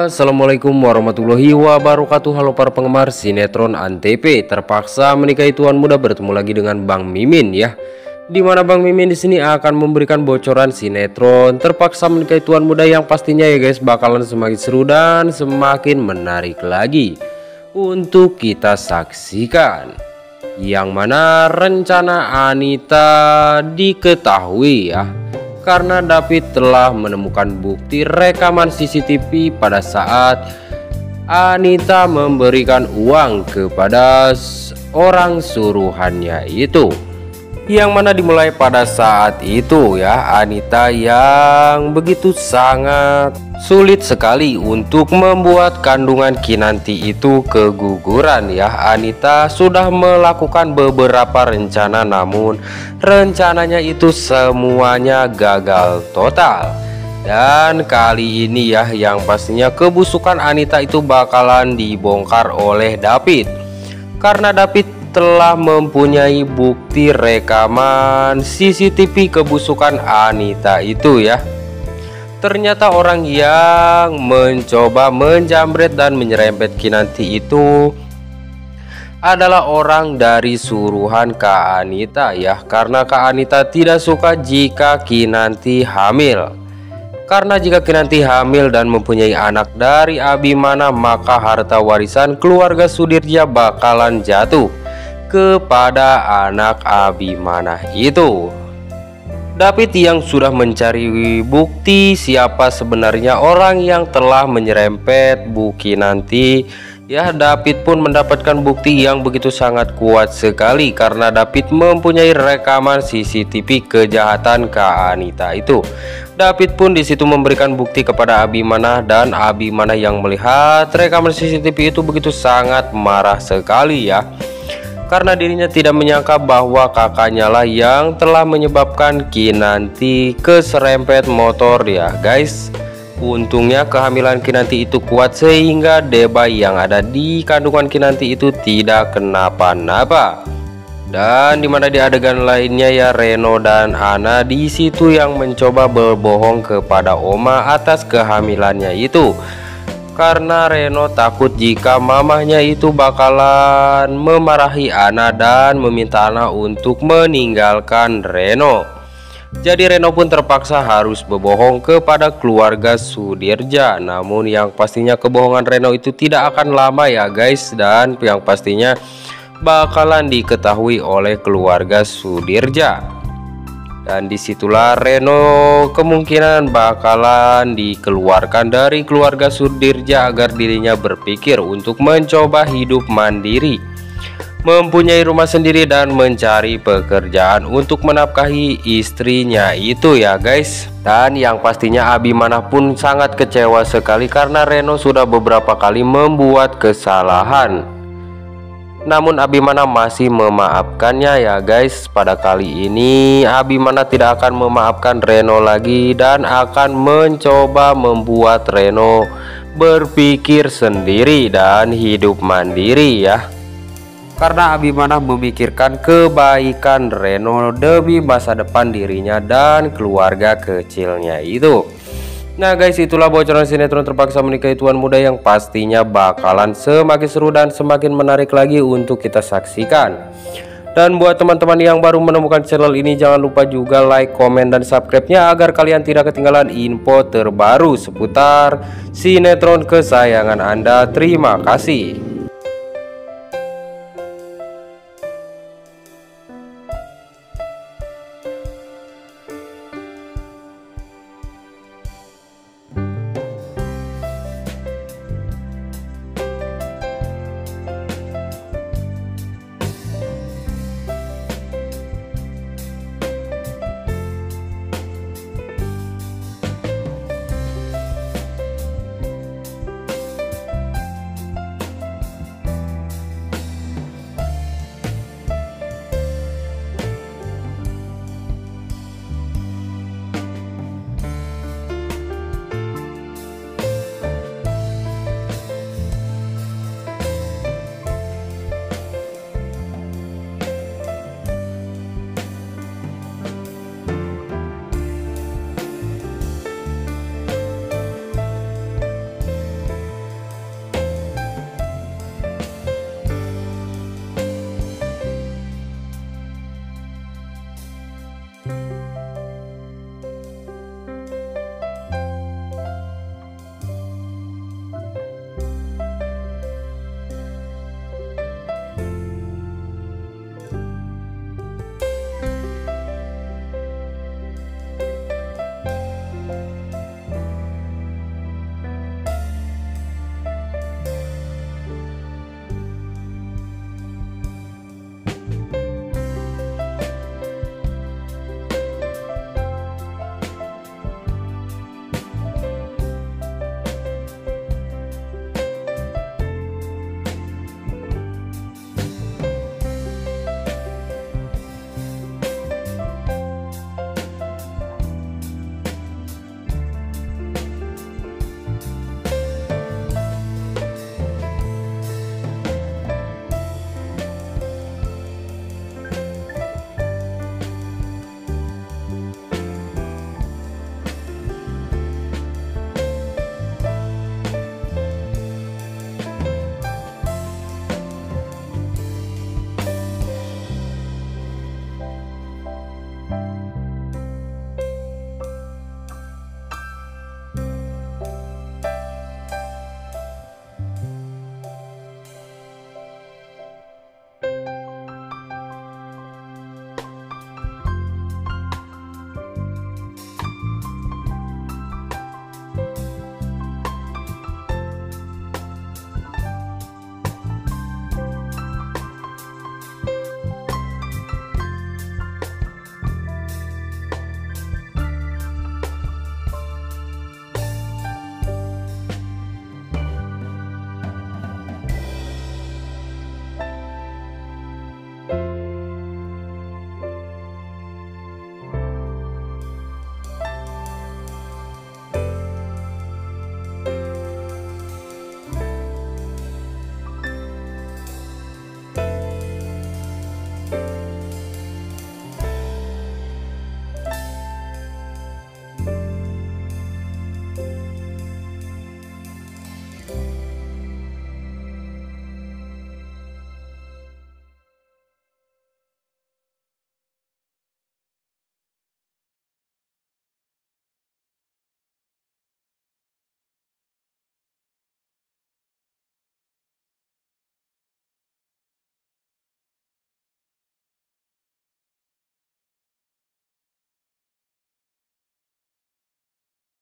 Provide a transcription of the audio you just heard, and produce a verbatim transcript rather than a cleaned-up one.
Assalamualaikum warahmatullahi wabarakatuh. Halo para penggemar sinetron Antv. Terpaksa menikahi tuan muda, bertemu lagi dengan Bang Mimin ya. Dimana Bang Mimin di sini akan memberikan bocoran sinetron Terpaksa Menikahi Tuan Muda yang pastinya ya guys bakalan semakin seru dan semakin menarik lagi untuk kita saksikan. Yang mana rencana Anita diketahui ya, karena David telah menemukan bukti rekaman C C T V pada saat Anita memberikan uang kepada orang suruhannya itu. Yang mana dimulai pada saat itu ya, Anita yang begitu sangat sulit sekali untuk membuat kandungan Kinanti itu keguguran ya. Anita sudah melakukan beberapa rencana, namun rencananya itu semuanya gagal total. Dan kali ini ya, yang pastinya kebusukan Anita itu bakalan dibongkar oleh David, karena David telah mempunyai bukti rekaman C C T V kebusukan Anita itu ya. Ternyata orang yang mencoba menjamret dan menyerempet Kinanti itu adalah orang dari suruhan Kak Anita ya, karena Kak Anita tidak suka jika Kinanti hamil. Karena jika Kinanti hamil dan mempunyai anak dari Abimana, maka harta warisan keluarga Sudirja bakalan jatuh kepada anak Abimana itu. David yang sudah mencari bukti siapa sebenarnya orang yang telah menyerempet Bu Kinanti ya, David pun mendapatkan bukti yang begitu sangat kuat sekali, karena David mempunyai rekaman C C T V kejahatan Kak Anita itu. David pun disitu memberikan bukti kepada Abimana, dan Abimana yang melihat rekaman C C T V itu begitu sangat marah sekali ya, karena dirinya tidak menyangka bahwa kakaknya lah yang telah menyebabkan Kinanti keserempet motor ya guys. Untungnya kehamilan Kinanti itu kuat sehingga Debay yang ada di kandungan Kinanti itu tidak kenapa-napa. Dan dimana di adegan lainnya ya, Reno dan Ana di situ yang mencoba berbohong kepada Oma atas kehamilannya itu, karena Reno takut jika mamahnya itu bakalan memarahi Ana dan meminta Ana untuk meninggalkan Reno. Jadi Reno pun terpaksa harus berbohong kepada keluarga Sudirja. Namun yang pastinya kebohongan Reno itu tidak akan lama ya guys, dan yang pastinya bakalan diketahui oleh keluarga Sudirja. Dan disitulah Reno kemungkinan bakalan dikeluarkan dari keluarga Sudirja agar dirinya berpikir untuk mencoba hidup mandiri, mempunyai rumah sendiri dan mencari pekerjaan untuk menafkahi istrinya itu ya guys. Dan yang pastinya Abimana pun sangat kecewa sekali karena Reno sudah beberapa kali membuat kesalahan, namun Abimana masih memaafkannya ya guys. Pada kali ini Abimana tidak akan memaafkan Reno lagi dan akan mencoba membuat Reno berpikir sendiri dan hidup mandiri ya, karena Abimana memikirkan kebaikan Reno demi masa depan dirinya dan keluarga kecilnya itu. Nah guys, itulah bocoran sinetron Terpaksa Menikahi Tuan Muda yang pastinya bakalan semakin seru dan semakin menarik lagi untuk kita saksikan. Dan buat teman-teman yang baru menemukan channel ini, jangan lupa juga like, komen, dan subscribe-nya agar kalian tidak ketinggalan info terbaru seputar sinetron kesayangan Anda. Terima kasih.